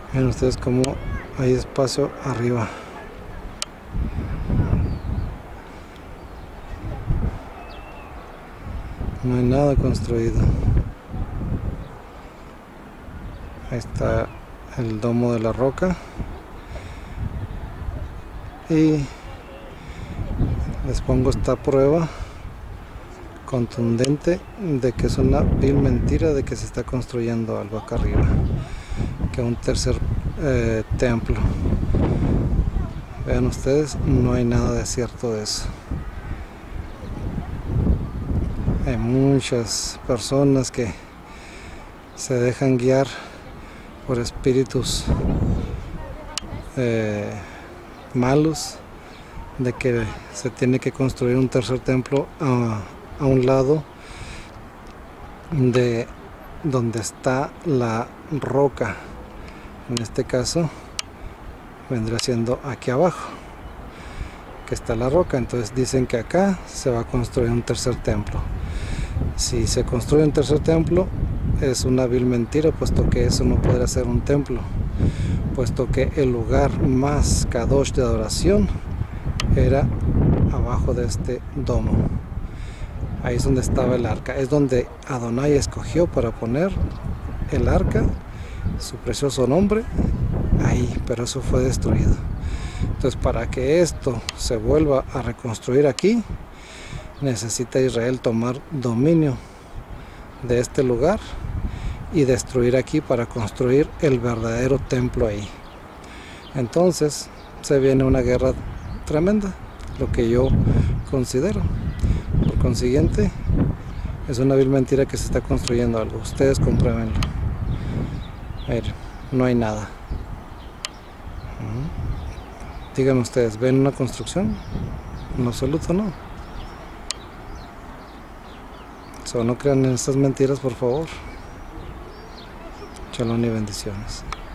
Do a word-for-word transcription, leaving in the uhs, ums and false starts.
Vean ustedes cómo hay espacio arriba. No hay nada construido. Ahí está el domo de la roca. Y les pongo esta prueba contundente de que es una vil mentira de que se está construyendo algo acá arriba, que un tercer eh, templo. Vean ustedes, no hay nada de cierto de eso. Hay muchas personas que se dejan guiar por espíritus eh, malos, de que se tiene que construir un tercer templo a, a un lado de donde está la roca. En este caso vendrá siendo aquí abajo que está la roca. Entonces dicen que acá se va a construir un tercer templo. Si se construye un tercer templo es una vil mentira, puesto que eso no podrá ser un templo, puesto que el lugar más kadosh de adoración era abajo de este domo. Ahí es donde estaba el arca, es donde Adonai escogió para poner el arca, su precioso nombre, ahí, pero eso fue destruido. Entonces, para que esto se vuelva a reconstruir aquí, necesita Israel tomar dominio de este lugar y destruir aquí para construir el verdadero templo ahí. Entonces se viene una guerra tremenda, lo que yo considero. Por consiguiente, es una vil mentira que se está construyendo algo. Ustedes compruébenlo. Miren, no hay nada. Díganme ustedes, ¿ven una construcción? En absoluto no. So, no crean en estas mentiras, por favor. Shalom y bendiciones.